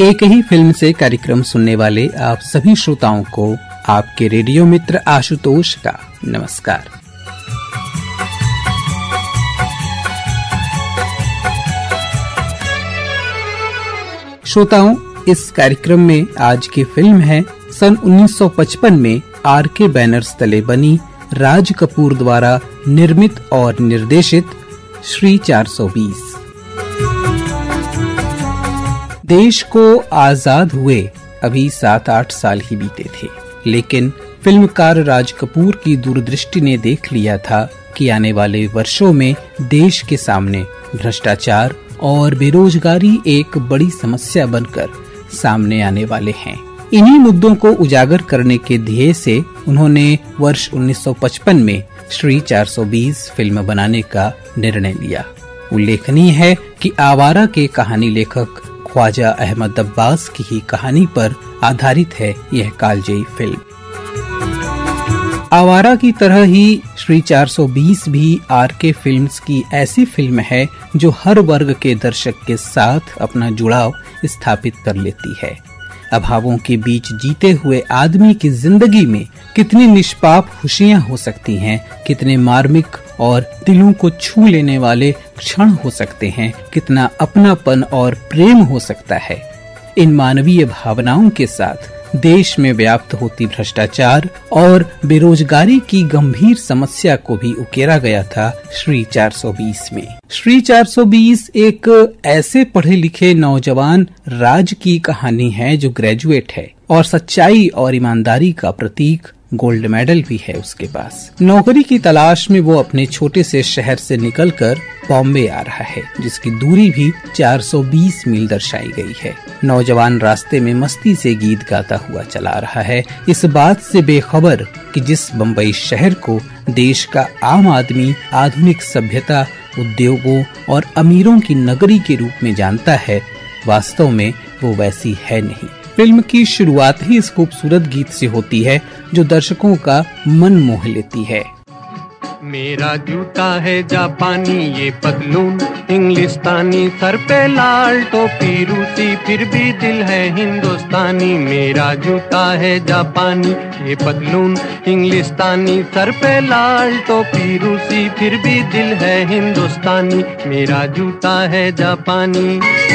एक ही फिल्म से कार्यक्रम सुनने वाले आप सभी श्रोताओं को आपके रेडियो मित्र आशुतोष का नमस्कार। श्रोताओं, इस कार्यक्रम में आज की फिल्म है सन 1955 में आर.के. बैनर्स तले बनी राज कपूर द्वारा निर्मित और निर्देशित श्री 420। देश को आजाद हुए अभी 7-8 साल ही बीते थे, लेकिन फिल्मकार राज कपूर की दूरदृष्टि ने देख लिया था कि आने वाले वर्षों में देश के सामने भ्रष्टाचार और बेरोजगारी एक बड़ी समस्या बनकर सामने आने वाले हैं। इन्हीं मुद्दों को उजागर करने के ध्येय से उन्होंने वर्ष 1955 में श्री 420 फिल्म बनाने का निर्णय लिया। उल्लेखनीय है कि आवारा के कहानी लेखक ख्वाजा अहमद अब्बास की ही कहानी पर आधारित है यह कालजयी फिल्म। आवारा की तरह ही श्री 420 भी आर.के. फिल्म्स की ऐसी फिल्म है जो हर वर्ग के दर्शक के साथ अपना जुड़ाव स्थापित कर लेती है। अभावों के बीच जीते हुए आदमी की जिंदगी में कितनी निष्पाप खुशियां हो सकती हैं, कितने मार्मिक और दिलों को छू लेने वाले क्षण हो सकते हैं, कितना अपनापन और प्रेम हो सकता है। इन मानवीय भावनाओं के साथ देश में व्याप्त होती भ्रष्टाचार और बेरोजगारी की गंभीर समस्या को भी उकेरा गया था श्री 420 में। श्री 420 एक ऐसे पढ़े लिखे नौजवान राज की कहानी है जो ग्रेजुएट है और सच्चाई और ईमानदारी का प्रतीक गोल्ड मेडल भी है उसके पास। नौकरी की तलाश में वो अपने छोटे से शहर से निकलकर बॉम्बे आ रहा है, जिसकी दूरी भी 420 मील दर्शाई गई है। नौजवान रास्ते में मस्ती से गीत गाता हुआ चला रहा है, इस बात से बेखबर कि जिस बम्बई शहर को देश का आम आदमी आधुनिक सभ्यता, उद्योगों और अमीरों की नगरी के रूप में जानता है, वास्तव में वो वैसी है नहीं। फिल्म की शुरुआत ही इस खूबसूरत गीत से होती है जो दर्शकों का मन मोह लेती है। मेरा जूता है जापानी, ये पतलून इंग्लिस्तानी, सर पे लाल टोपी रूसी, फिर भी दिल है हिंदुस्तानी। मेरा जूता है जापानी, ये पतलून इंग्लिस्तानी, सर पे लाल टोपी रूसी, फिर भी दिल है हिंदुस्तानी। मेरा जूता है जापानी।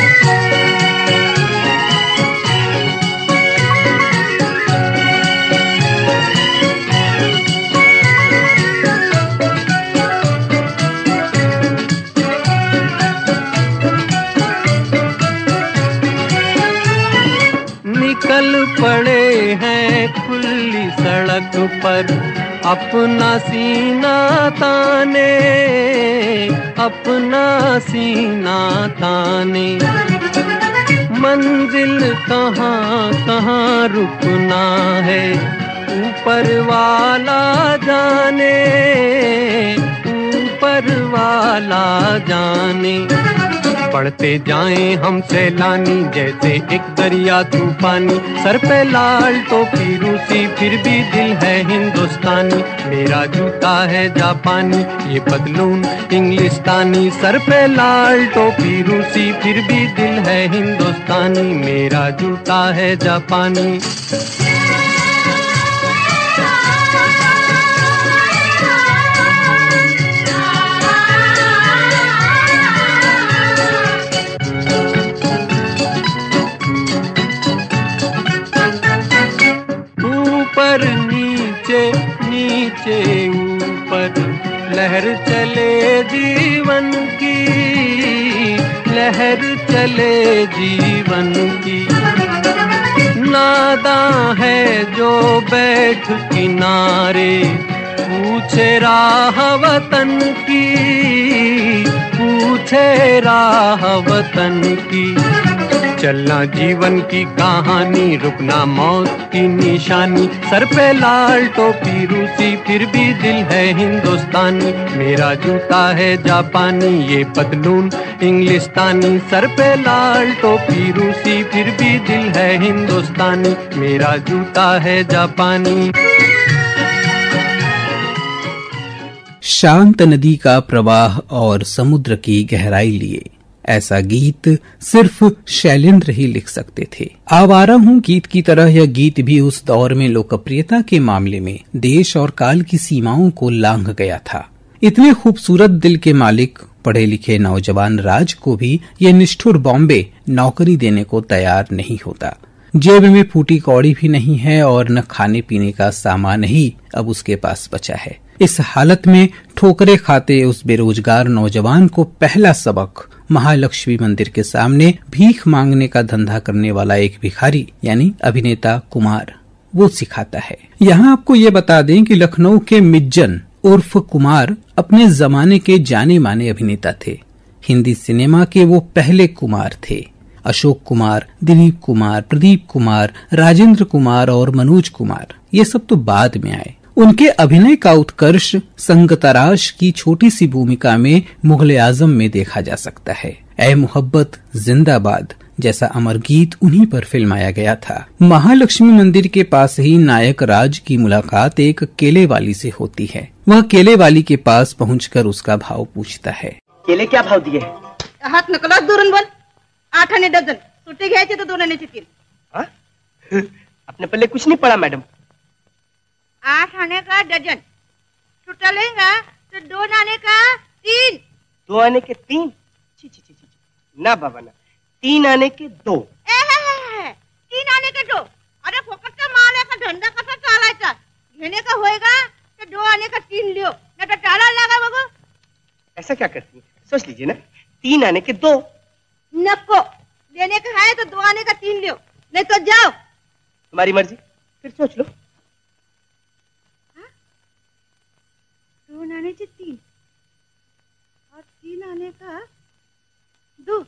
निकल पड़े हैं खुली सड़क पर अपना सीना ताने, अपना सीना ताने। मंजिल कहाँ कहाँ रुकना है ऊपर वाला जाने, ऊपर वाला जाने। बढ़ते जाएं हम सैलानी जैसे एक दरिया तूफानी, सर पे लाल टोपी रूसी, फिर भी दिल है हिंदुस्तानी। मेरा जूता है जापानी, ये पतलून इंग्लिस्तानी, सर पे लाल टोपी रूसी, फिर भी दिल है हिंदुस्तानी। मेरा जूता है जापानी। नीचे ऊपर लहर चले जीवन की, लहर चले जीवन की। नादां है जो बैठ किनारे पूछे राह वतन की, पूछे राह वतन की। चलना जीवन की कहानी, रुकना मौत की निशानी, सर पे लाल टोपी रूसी, फिर भी दिल है हिंदुस्तानी। मेरा जूता है जापानी, ये पतलून इंग्लिस्तानी, सर पे लाल टोपी रूसी, फिर भी दिल है हिंदुस्तानी। मेरा जूता है जापानी। शांत नदी का प्रवाह और समुद्र की गहराई लिए ऐसा गीत सिर्फ शैलेंद्र ही लिख सकते थे। आवारा हूँ गीत की तरह यह गीत भी उस दौर में लोकप्रियता के मामले में देश और काल की सीमाओं को लांघ गया था। इतने खूबसूरत दिल के मालिक पढ़े लिखे नौजवान राज को भी यह निष्ठुर बॉम्बे नौकरी देने को तैयार नहीं होता। जेब में फूटी कौड़ी भी नहीं है और न खाने पीने का सामान ही अब उसके पास बचा है। इस हालत में ठोकरे खाते उस बेरोजगार नौजवान को पहला सबक महालक्ष्मी मंदिर के सामने भीख मांगने का धंधा करने वाला एक भिखारी यानी अभिनेता कुमार वो सिखाता है। यहाँ आपको ये बता दें कि लखनऊ के मिज्जन उर्फ कुमार अपने जमाने के जाने माने अभिनेता थे। हिंदी सिनेमा के वो पहले कुमार थे। अशोक कुमार, दिलीप कुमार, प्रदीप कुमार, राजेंद्र कुमार और मनोज कुमार ये सब तो बाद में आए। उनके अभिनय का उत्कर्ष संगतराश की छोटी सी भूमिका में मुगले आजम में देखा जा सकता है। ऐ मोहब्बत जिंदाबाद जैसा अमर गीत उन्हीं पर फिल्माया गया था। महालक्ष्मी मंदिर के पास ही नायक राज की मुलाकात एक केले वाली से होती है। वह केले वाली के पास पहुंचकर उसका भाव पूछता है। केले क्या भाव दिए? हात नकला दुरून बोल। 8 आने डझन, सुट्टे घ्यायचे तर 2 आण्याचे 3। अपने पल्ले कुछ नहीं पड़ा मैडम। 8 आने का डजन, छुट्टा लेगा तो 2 आने का 3। 2 आने के 3? ची ची ची ची, ना बाबा ना, 3 आने के 2। 3 आने के 2? अरे फोकटचा माल आहे का धंदा कसा चालायचा? घेणे का होएगा तो 2 आने का 3 लियो, नहीं तो टाळा लागा बघो। ऐसा क्या करती है? सोच लीजिए ना, 3 आने के 2। नको, लेने का है तो 2 आने का 3 लियो, नहीं तो जाओ। तुम्हारी मर्जी, फिर सोच लो। 2 आने के 3 और 3 आने का 2।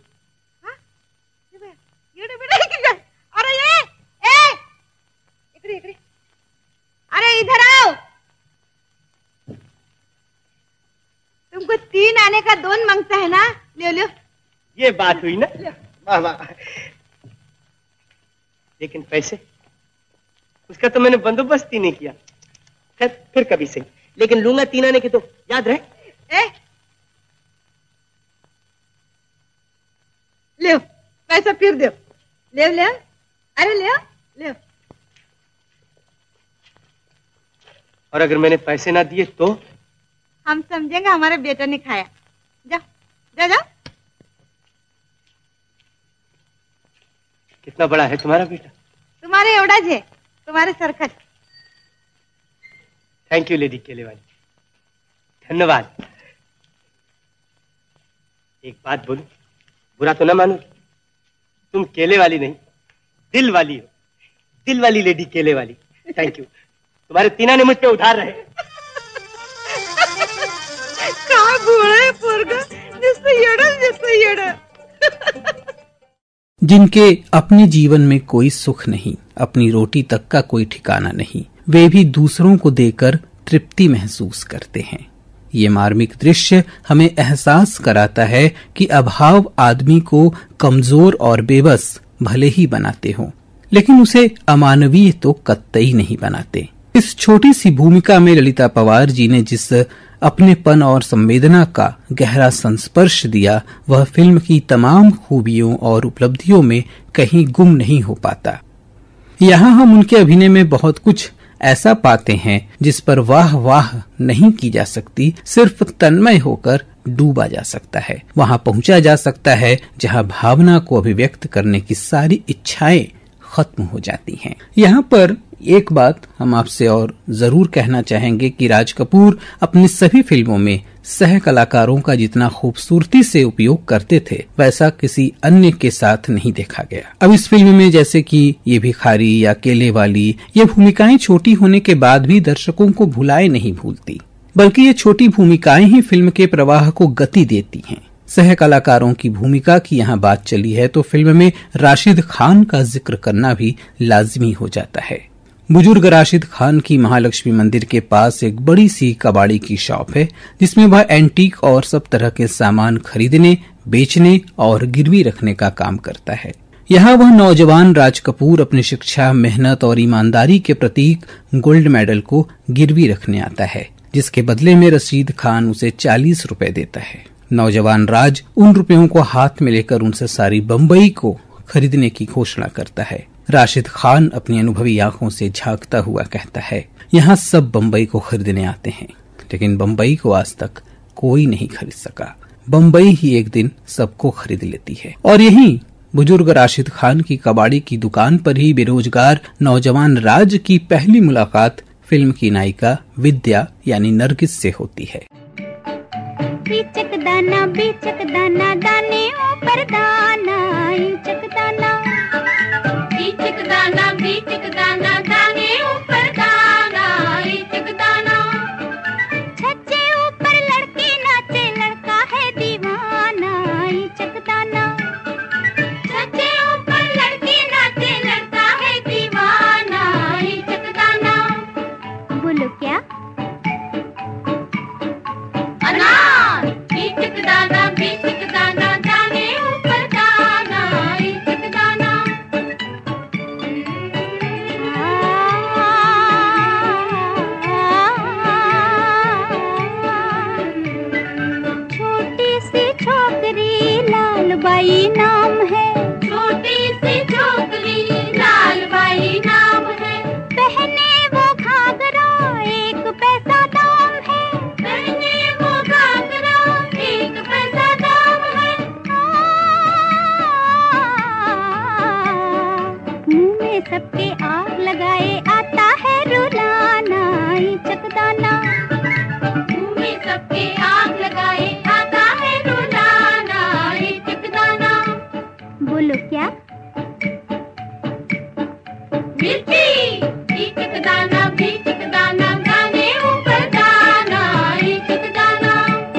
ये बेटा की जाए। अरे ये इकडे इकडे, अरे इधर आओ। तुमको 3 आने का 2 मांगता है ना, ले लो। ये बात हुई ना, वाह वाह। लेकिन पैसे, उसका तो मैंने बंदोबस्त ही नहीं किया। खैर फिर कभी सही, लेकिन लूंगा 3 आने के 2, याद रहे। ले पैसा फिर दो। ले ले, अरे ले ले। और अगर मैंने पैसे ना दिए तो? हम समझेंगे हमारे बेटा ने खाया। जा जा जा। कितना बड़ा है तुम्हारा बेटा? तुम्हारे एवढाच है, तुम्हारे सरखट। थैंक यू लेडी केले वाली, धन्यवाद। एक बात बोलूं, बुरा तो ना मानो, तुम केले वाली नहीं, दिल वाली हो। दिल वाली लेडी केले वाली। Thank you. तुम्हारे 3 आने मुझ पे उधार रहे। का गोळे पोरगा, नुसतं येडं। जिनके अपने जीवन में कोई सुख नहीं, अपनी रोटी तक का कोई ठिकाना नहीं, वे भी दूसरों को देकर तृप्ति महसूस करते हैं। ये मार्मिक दृश्य हमें एहसास कराता है कि अभाव आदमी को कमजोर और बेबस भले ही बनाते हों, लेकिन उसे अमानवीय तो कतई नहीं बनाते। इस छोटी सी भूमिका में ललिता पवार जी ने जिस अपनेपन और संवेदना का गहरा संस्पर्श दिया, वह फिल्म की तमाम खूबियों और उपलब्धियों में कहीं गुम नहीं हो पाता। यहाँ हम उनके अभिनय में बहुत कुछ ऐसा पाते हैं जिस पर वाह वाह नहीं की जा सकती, सिर्फ तन्मय होकर डूबा जा सकता है। वहाँ पहुँचा जा सकता है जहाँ भावना को अभिव्यक्त करने की सारी इच्छाएं खत्म हो जाती हैं। यहाँ पर एक बात हम आपसे और जरूर कहना चाहेंगे कि राज कपूर अपनी सभी फिल्मों में सह कलाकारों का जितना खूबसूरती से उपयोग करते थे, वैसा किसी अन्य के साथ नहीं देखा गया। अब इस फिल्म में जैसे कि ये भिखारी या केले वाली, ये भूमिकाएं छोटी होने के बाद भी दर्शकों को भुलाए नहीं भूलती, बल्कि ये छोटी भूमिकाएं ही फिल्म के प्रवाह को गति देती हैं। सह कलाकारों की भूमिका की यहाँ बात चली है तो फिल्म में राशिद खान का जिक्र करना भी लाजमी हो जाता है। बुजुर्ग राशिद खान की महालक्ष्मी मंदिर के पास एक बड़ी सी कबाड़ी की शॉप है, जिसमें वह एंटीक और सब तरह के सामान खरीदने, बेचने और गिरवी रखने का काम करता है। यहाँ वह नौजवान राज कपूर अपनी शिक्षा, मेहनत और ईमानदारी के प्रतीक गोल्ड मेडल को गिरवी रखने आता है, जिसके बदले में रशीद खान उसे 40 रुपए देता है। नौजवान राज उन रुपयों को हाथ में लेकर उनसे सारी बम्बई को खरीदने की घोषणा करता है। राशिद खान अपनी अनुभवी आंखों से झांकता हुआ कहता है, यहाँ सब बम्बई को खरीदने आते हैं, लेकिन बम्बई को आज तक कोई नहीं खरीद सका। बम्बई ही एक दिन सबको खरीद लेती है। और यही बुजुर्ग राशिद खान की कबाड़ी की दुकान पर ही बेरोजगार नौजवान राज की पहली मुलाकात फिल्म की नायिका विद्या यानी नरगिस से होती है। बीचक दाना दाने ऊपर दाना बीचक दाना दाने ऊपर दाना बीचक दाना। छज्जे ऊपर लड़के नाचे लड़का है दीवाना बीचक दाना। छज्जे ऊपर लड़के नाचे लड़का है दीवाना बीचक दाना। बोलो क्या? अनार बीचक दाना दाने ऊपर दाना बीचक दाना। छोटी सी छोकरी लाल बाई नाम है। छोटी सी छोकरी लाल बाई नाम है। पहने वो घाघरा एक पैसा दाम है। पहने वो घाघरा एक पैसा दाम है। मुंह में सबके आग लगाए आता है रुलाना चकदाना। मुंह में सबके आग लगाए आता है रुलाना चकदाना। बोलो क्या? मिर्ची चकदाना दाने ऊपर दाना चकदाना।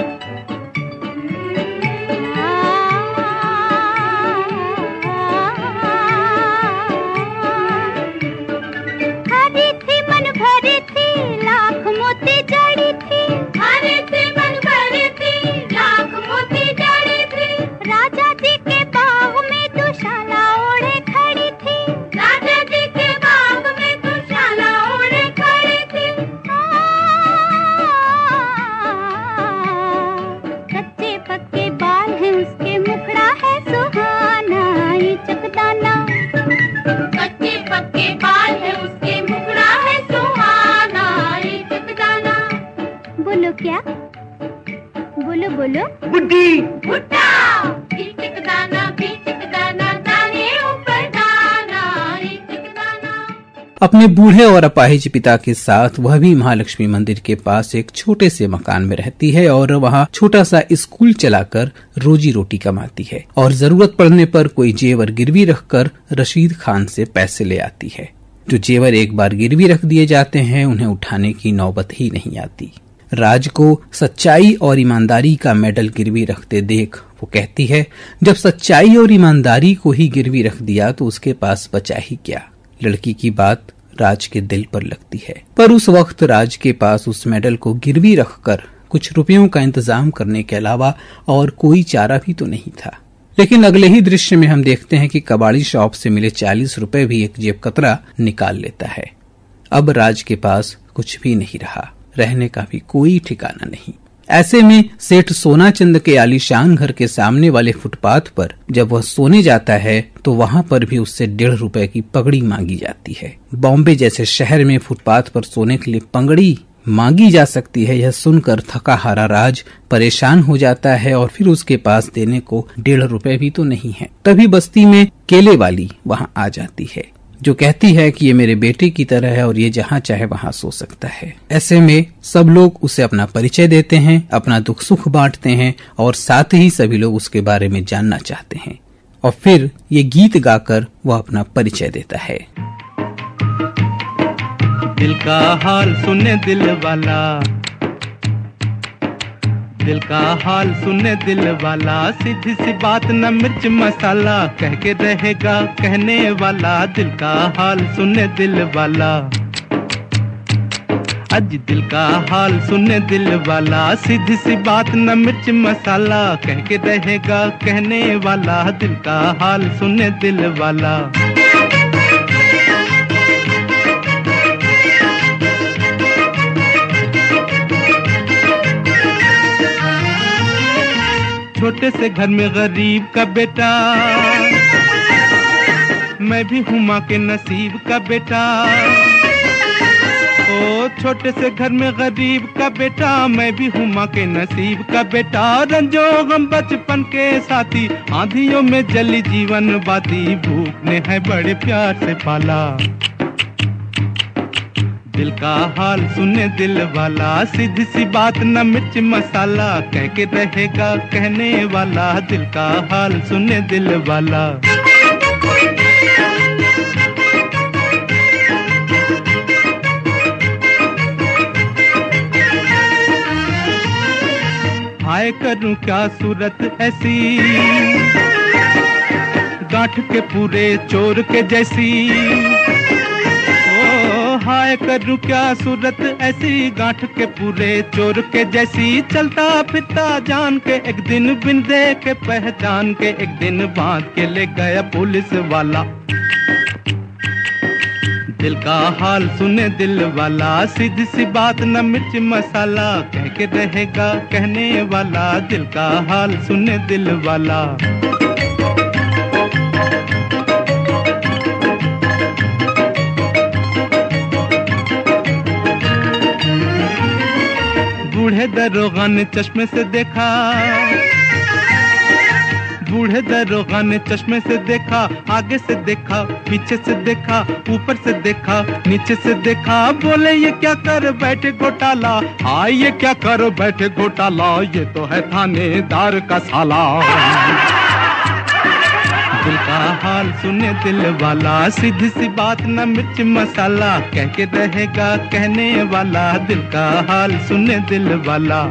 हरी थी मन भरी थी लाख मोती जड़ी थी। हरी थी मन भरी थी लाख मोती जड़ी थी। राजा जी के बाग में दुशाला ओढ़े खड़ी थी। राजा जी के बाग में दुशाला ओढ़े खड़ी थी। कच्चे पक्के बाल हैं उसके मुखड़ा है सुहाना ये चकदाना। कच्चे पक्के बाल है उसके मुखड़ा है सुहाना ये चकदाना। बोलो क्या? बोलो बोलो। बुड्ढी भुट्टा चकदाना दाने ऊपर दाना चकदाना। अपने बूढ़े और अपाहिज पिता के साथ वह भी महालक्ष्मी मंदिर के पास एक छोटे से मकान में रहती है और वहाँ छोटा सा स्कूल चलाकर रोजी रोटी कमाती है और जरूरत पड़ने पर कोई जेवर गिरवी रखकर रशीद खान से पैसे ले आती है। जो जेवर एक बार गिरवी रख दिए जाते हैं उन्हें उठाने की नौबत ही नहीं आती। राज को सच्चाई और ईमानदारी का मेडल गिरवी रखते देख वो कहती है, जब सच्चाई और ईमानदारी को ही गिरवी रख दिया तो उसके पास बचा ही क्या। लड़की की बात राज के दिल पर लगती है, पर उस वक्त राज के पास उस मेडल को गिरवी रखकर कुछ रुपयों का इंतजाम करने के अलावा और कोई चारा भी तो नहीं था। लेकिन अगले ही दृश्य में हम देखते हैं कि कबाड़ी शॉप से मिले 40 रुपए भी एक जेब कतरा निकाल लेता है। अब राज के पास कुछ भी नहीं रहा, रहने का भी कोई ठिकाना नहीं। ऐसे में सेठ सोनाचंद के आलीशान घर के सामने वाले फुटपाथ पर जब वह सोने जाता है तो वहाँ पर भी उससे 1.5 रुपए की पगड़ी मांगी जाती है। बॉम्बे जैसे शहर में फुटपाथ पर सोने के लिए पगड़ी मांगी जा सकती है, यह सुनकर थका हारा राज परेशान हो जाता है और फिर उसके पास देने को 1.5 रुपए भी तो नहीं है। तभी बस्ती में केले वाली वहाँ आ जाती है जो कहती है कि ये मेरे बेटे की तरह है और ये जहाँ चाहे वहाँ सो सकता है। ऐसे में सब लोग उसे अपना परिचय देते हैं, अपना दुख सुख बांटते हैं और साथ ही सभी लोग उसके बारे में जानना चाहते हैं और फिर ये गीत गाकर वह अपना परिचय देता है। दिल का हाल सुने दिल वाला, दिल का हाल सुने दिल वाला, सीधी सी बात न मिर्च मसाला, कह के रहेगा कहने वाला। दिल का हाल सुने दिल वाला, आज दिल का हाल सुने दिल वाला, सीधी सी बात न मिर्च मसाला, कह के रहेगा कहने वाला। दिल का हाल सुने दिल वाला। छोटे से घर में गरीब का बेटा, मैं भी हूँ माँ के नसीब का बेटा। ओ छोटे से घर में गरीब का बेटा, मैं भी हूँ माँ के नसीब का बेटा। रंजो गम बचपन के साथी, आंधियों में जली जीवन बाती, भूख ने है बड़े प्यार से पाला। दिल का हाल सुने दिल वाला, सीधी सी बात न मिर्च मसाला, कह के रहेगा कहने वाला, दिल का हाल सुने दिल वाला। हाय करूं क्या सूरत ऐसी, गांठ के पूरे चोर के जैसी। ओ हाय करूं क्या सूरत ऐसी, गांठ के पूरे चोर के जैसी। चलता फिरता जान के एक दिन, बिन देखे पहचान के एक दिन, बांध के ले गया पुलिस वाला। दिल का हाल सुने दिल वाला, सीधी सी बात न मिर्च मसाला, कह के रहेगा कहने वाला, दिल का हाल सुने दिल वाला। बूढ़े दरोगा ने चश्मे से देखा, बूढ़े दरोगा ने चश्मे से देखा, आगे से देखा, पीछे से देखा, ऊपर से देखा, नीचे से देखा। बोले ये क्या कर बैठे घोटाला, हाँ ये क्या कर बैठे घोटाला, ये तो है थानेदार का साला। दिल का हाल सुने दिल वाला, सीधी सी बात न मिर्च मसाला, कह के रहेगा कहने वाला, दिल का हाल सुने दिल वाला।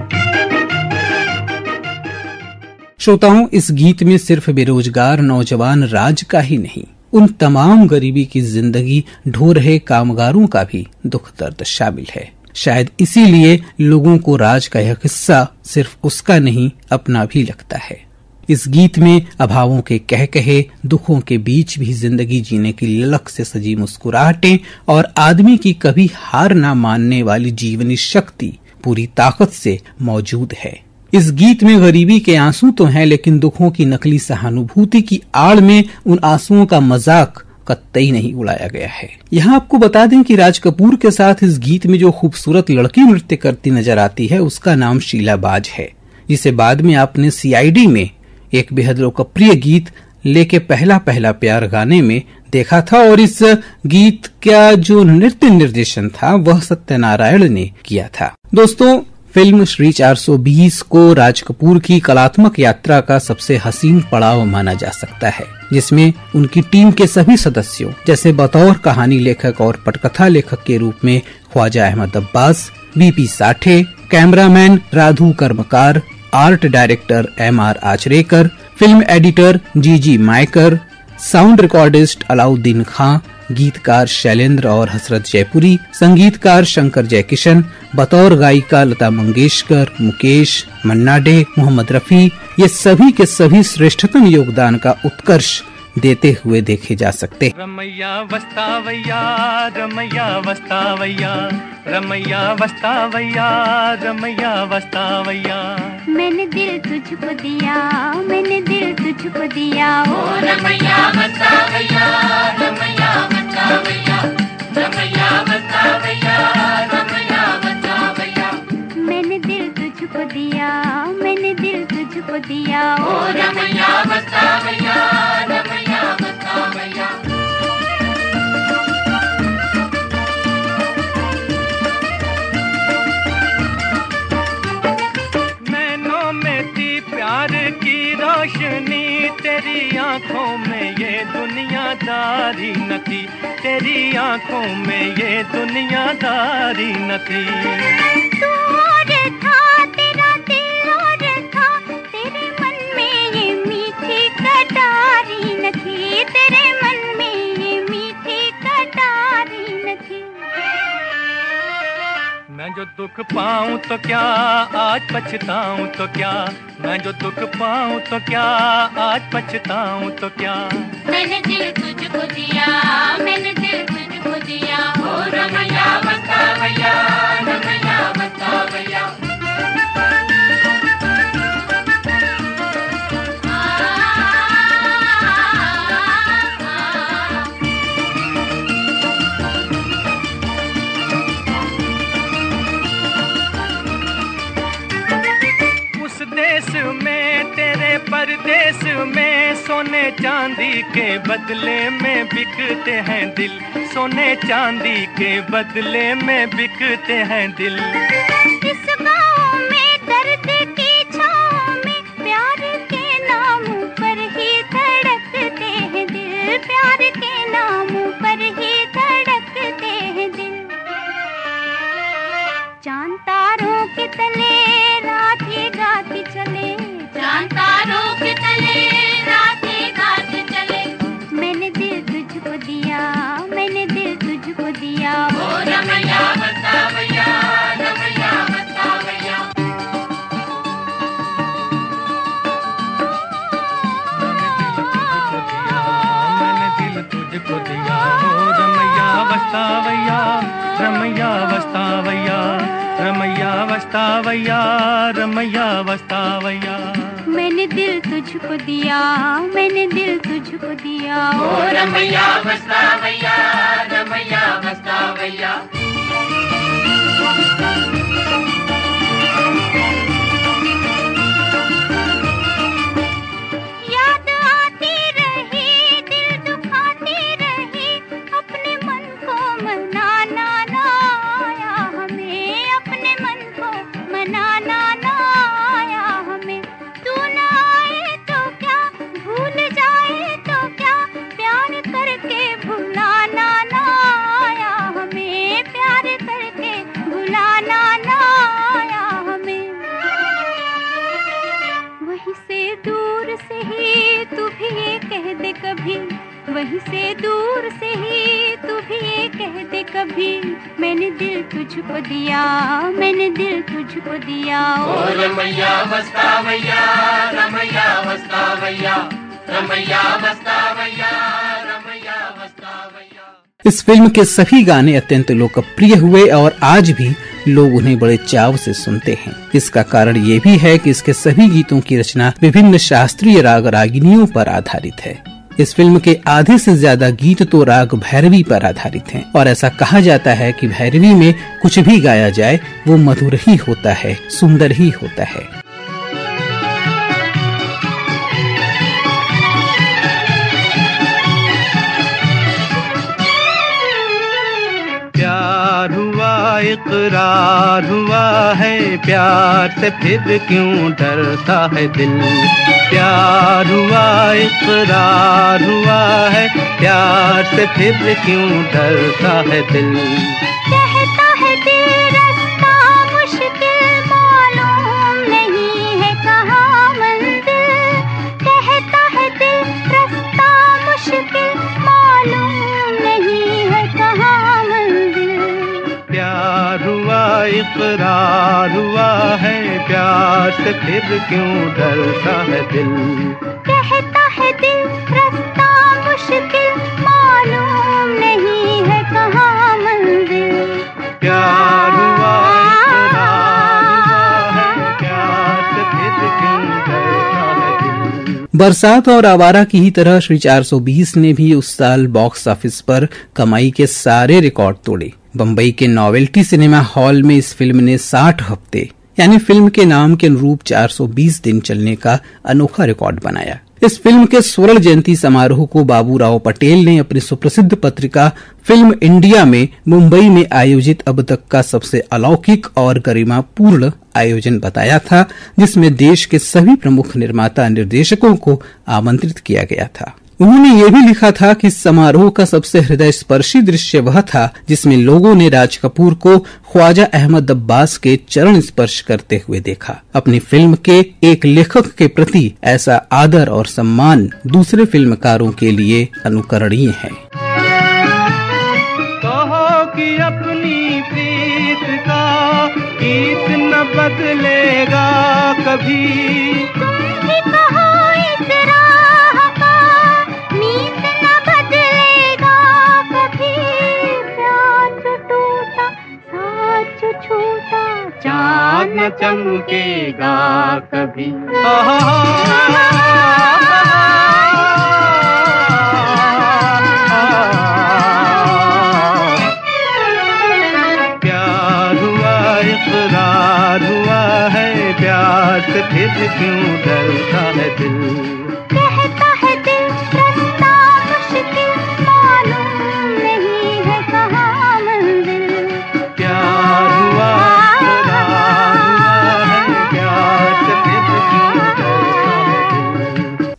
श्रोताओं, इस गीत में सिर्फ बेरोजगार नौजवान राज का ही नहीं, उन तमाम गरीबी की जिंदगी ढो रहे कामगारों का भी दुख दर्द शामिल है। शायद इसीलिए लोगों को राज का यह किस्सा सिर्फ उसका नहीं अपना भी लगता है। इस गीत में अभावों के कह कहे, दुखों के बीच भी जिंदगी जीने की ललक से सजी मुस्कुराहटें और आदमी की कभी हार ना मानने वाली जीवनी शक्ति पूरी ताकत से मौजूद है। इस गीत में गरीबी के आंसू तो हैं, लेकिन दुखों की नकली सहानुभूति की आड़ में उन आंसुओं का मजाक कतई नहीं उड़ाया गया है। यहाँ आपको बता दें कि राज कपूर के साथ इस गीत में जो खूबसूरत लड़की नृत्य करती नजर आती है, उसका नाम शीला बाज है, जिसे बाद में आपने CID में एक बेहद लोकप्रिय गीत लेके पहला पहला प्यार गाने में देखा था। और इस गीत का जो नृत्य निर्देशन था वह सत्यनारायण ने किया था। दोस्तों, फिल्म श्री 420 को राज कपूर की कलात्मक यात्रा का सबसे हसीन पड़ाव माना जा सकता है, जिसमें उनकी टीम के सभी सदस्यों, जैसे बतौर कहानी लेखक और पटकथा लेखक के रूप में Khwaja Ahmad Abbas, BP Sathe, cameraman Radhu Karmakar, art director MR Acharekar, film editor GG Mayekar, sound recordist Alauddin Khan, गीतकार शैलेंद्र और हसरत जयपुरी, संगीतकार शंकर जयकिशन, बतौर गायिका लता मंगेशकर, मुकेश, मन्ना डे, मोहम्मद रफी, ये सभी के सभी श्रेष्ठतम योगदान का उत्कर्ष देते हुए देखे जा सकते। रमैया वस्तावैया, रमैया वस्तावैया, रमैया वस्तावैया, रमैया वस्तावैया। मैंने दिल तुझको दिया, मैंने दिल तुझको दिया, ओ रमैया वस्तावैया, रमैया वस्तावैया, रमैया वस्तावैया, रमैया वस्तावैया। मैंने दिल तुझको दिया, मैंने दिल तुझको दिया, ओ रमैया वस्तावैया, रमैया वस्तावैया। नैनों में थी प्यार की रोशनी, तेरी आंखों में ये दुनियादारी न थी, तेरी आंखों में ये दुनियादारी न थी। तू और था, तेरा दिल और था, तेरे मन में ये मीठी कटारी न थी, तेरे मन में ये मीठी कटारी न थी। मैं जो दुख पाऊं तो क्या, आज पछताऊं तो क्या, मैं जो दुख पाऊं तो क्या, आज पछताऊं तो क्या। मैंने दिल तुझको दिया, मैंने दिल तुझको दिया, ओ रमैया वस्तावैया, रमैया वस्तावैया। सोने चांदी के बदले में बिकते हैं दिल, सोने चांदी के बदले में बिकते हैं दिल। इस गाँव में दर्द की छाँव में प्यार के नाम पर ही धड़कते हैं दिल, प्यार के नाम पर ही धड़कते हैं दिल। चांद तारों के तले रात ये गाती चले, चांद तारों के तले रात ये गाती चले। मैंने दिल तुझको दिया, मैंने दिल तुझको दिया, ओ रमैया बतावैया, रमैया बतावैया। मैंने दिल तुझको दिया, ओ रमैया बतावैया, रमैया बतावैया, रमैया बतावैया, रमैया बतावैया। मैंने दिल तुझको दिया, मैंने दिल तुझको दिया, ओ रमैया बतावैया, रमैया बतावैया। याद आती रही, दिल दुखाती रही, अपने मन को मनाना ना आया हमें, अपने मन को मनाना ना आया हमें। तू ना आए तो क्या, भूल जाए तो क्या, प्यार करके भुलाना ना आया हमें, प्यार करके भुलाना ना आया हमें। वहीं से दूर से ही तू भी ये कह दे कभी, वहीं से दूर से ही तू भी ये कह दे कभी, मैंने दिल तुझको दिया, मैंने दिल तुझको दिया, ओ रमैया बतावैया, रमैया बतावैया, रमैया बतावैया, रमैया बतावैया। इस फिल्म के सभी गाने अत्यंत लोकप्रिय हुए और आज भी लोग उन्हें बड़े चाव से सुनते हैं। इसका कारण ये भी है कि इसके सभी गीतों की रचना विभिन्न शास्त्रीय राग रागिनियों पर आधारित है। इस फिल्म के आधे से ज्यादा गीत तो राग भैरवी पर आधारित हैं और ऐसा कहा जाता है कि भैरवी में कुछ भी गाया जाए वो मधुर ही होता है, सुंदर ही होता है। प्यार हुआ इकरार हुआ है, प्यार से फिर क्यों डरता है दिल। प्यार हुआ इकरार हुआ है, प्यार से फिर क्यों डरता है दिल। कहता है दिल रास्ता मुश्किल मालूम नहीं है कहाँ मंजिल, कहता है दिल रास्ता मुश्किल मालूम नहीं है कहाँ मंजिल। प्यार हुआ इकरार हुआ है, प्यार से फिर क्यों डरता है दिल। कहता है दिल रास्ता मुश्किल मालूम नहीं है कहाँ मंजिल। प्यार हुआ इकरार हुआ है, प्यार से फिर क्यों डरता है दिल। बरसात और आवारा की ही तरह श्री 420 ने भी उस साल बॉक्स ऑफिस पर कमाई के सारे रिकॉर्ड तोड़े। बम्बई के नोवेल्टी सिनेमा हॉल में इस फिल्म ने 60 हफ्ते यानी फिल्म के नाम के अनुरूप 420 दिन चलने का अनोखा रिकॉर्ड बनाया। इस फिल्म के स्वर्ण जयंती समारोह को बाबूराव पटेल ने अपनी सुप्रसिद्ध पत्रिका फिल्म इंडिया में मुंबई में आयोजित अब तक का सबसे अलौकिक और गरिमापूर्ण आयोजन बताया था, जिसमें देश के सभी प्रमुख निर्माता निर्देशकों को आमंत्रित किया गया था। उन्होंने ये भी लिखा था कि समारोह का सबसे हृदय स्पर्शी दृश्य वह था जिसमें लोगों ने राज कपूर को ख्वाजा अहमद अब्बास के चरण स्पर्श करते हुए देखा। अपनी फिल्म के एक लेखक के प्रति ऐसा आदर और सम्मान दूसरे फिल्मकारों के लिए अनुकरणीय है। कहो कि अपनी प्रीत का गीत न बदलेगा कभी, चाँद न चमकेगा कभी। प्यार हुआ इकरार हुआ है, प्यार से फिर क्यों डरता है दिल। कहता है दिल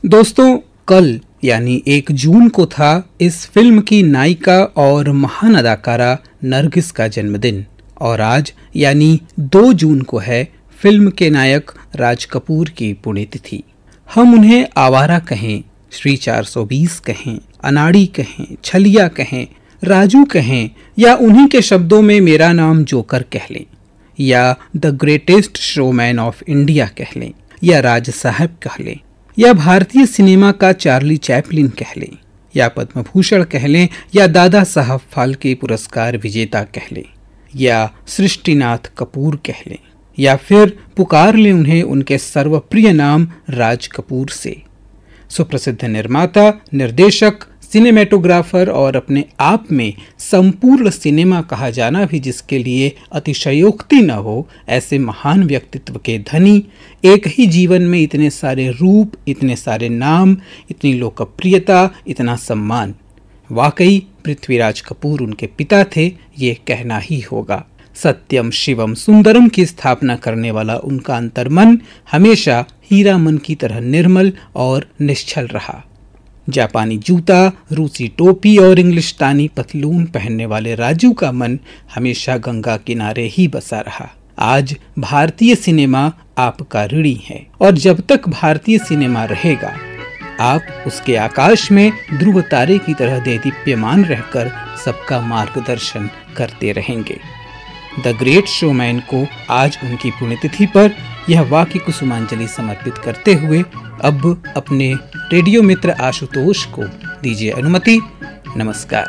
दोस्तों, कल यानी 1 जून को था इस फिल्म की नायिका और महान अदाकारा नरगिस का जन्मदिन, और आज यानी 2 जून को है फिल्म के नायक राज कपूर की पुण्यतिथि। हम उन्हें आवारा कहें, श्री 420 कहें, अनाड़ी कहें, छलिया कहें, राजू कहें, या उन्हीं के शब्दों में मेरा नाम जोकर कह लें, या the greatest showman of India कह लें, या राज साहब कह लें, या भारतीय सिनेमा का चार्ली चैपलिन कह लें, या पद्म भूषण कह लें, या दादा साहब फाल्के पुरस्कार विजेता कह लें, या सृष्टिनाथ कपूर कह लें, या फिर पुकार लें उन्हें उनके सर्वप्रिय नाम राज कपूर से। सुप्रसिद्ध निर्माता, निर्देशक, सिनेमेटोग्राफर और अपने आप में संपूर्ण सिनेमा कहा जाना भी जिसके लिए अतिशयोक्ति न हो, ऐसे महान व्यक्तित्व के धनी एक ही जीवन में इतने सारे रूप, इतने सारे नाम, इतनी लोकप्रियता, इतना सम्मान। वाकई पृथ्वीराज कपूर उनके पिता थे, ये कहना ही होगा। सत्यम शिवम सुंदरम की स्थापना करने वाला उनका अंतर्मन हमेशा हीरा मन की तरह निर्मल और निश्चल रहा। जापानी जूता, रूसी टोपी और इंग्लिशतानी पतलून पहनने वाले राजू का मन हमेशा गंगा किनारे ही बसा रहा। आज भारतीय सिनेमा आपका ऋणी है, और जब तक भारतीय सिनेमा रहेगा आप उसके आकाश में ध्रुव तारे की तरह देदीप्यमान रहकर सबका मार्गदर्शन करते रहेंगे। द ग्रेट शोमैन को आज उनकी पुण्यतिथि पर यह वाक्य कुसुमांजलि समर्पित करते हुए अब अपने रेडियो मित्र आशुतोष को दीजिए अनुमति। नमस्कार।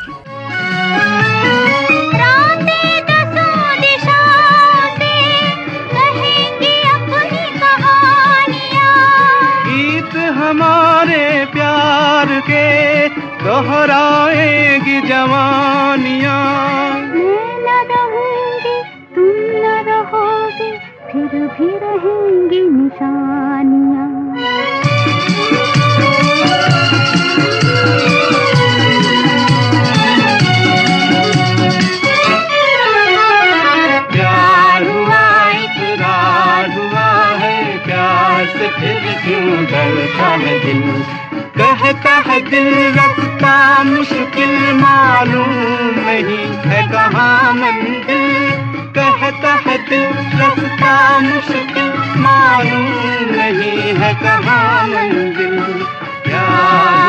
गीत हमारे प्यार के दोहराएगी जवानियाँ, फिर भी रहेंगी निशानियाँ। प्यार हुआ इकरार हुआ है, प्यार से फिर क्यों डरता है दिल। कहता है दिल रास्ता मुश्किल, मालूम नहीं है कहाँ मंजिल। कहता है दिल रास्ता मुश्किल, मालूम नहीं है कहाँ मंजिल। प्यार